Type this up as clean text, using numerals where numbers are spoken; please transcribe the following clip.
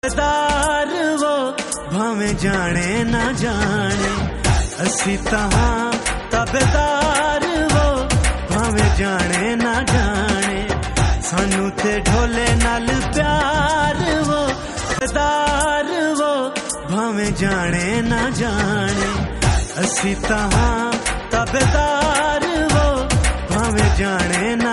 दार वो भावे जाने ना जाने, असी तहां तबेदार वो भावे जाने ना जाने, सानू ते ढोले नाल प्यार वो दार वो भावे जाने ना जाने, असी तहां तबेदार वो भावे जाने